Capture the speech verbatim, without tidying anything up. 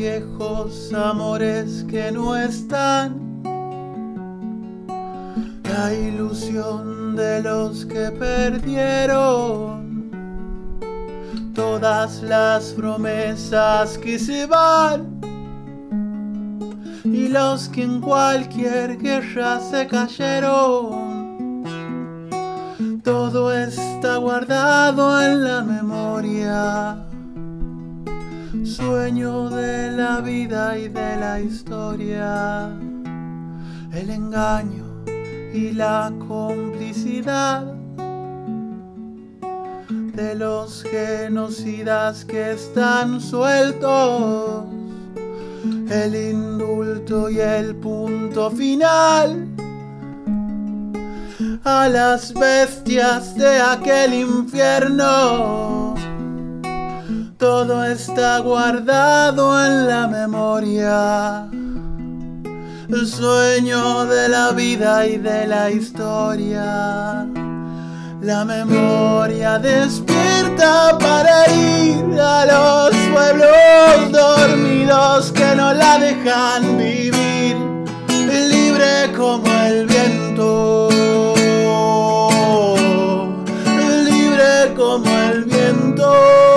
viejos amores que no están, la ilusión de los que perdieron, todas las promesas que se van, y los que en cualquier guerra se cayeron. Todo está guardado en la memoria, sueño de la vida y de la historia, el engaño y la complicidad de los genocidas que están sueltos, el indulto y el punto final a las bestias de aquel infierno. Todo está guardado en la memoria, el sueño de la vida y de la historia. La memoria despierta para ir a los pueblos dormidos que no la dejan vivir, libre como el viento, libre como el viento.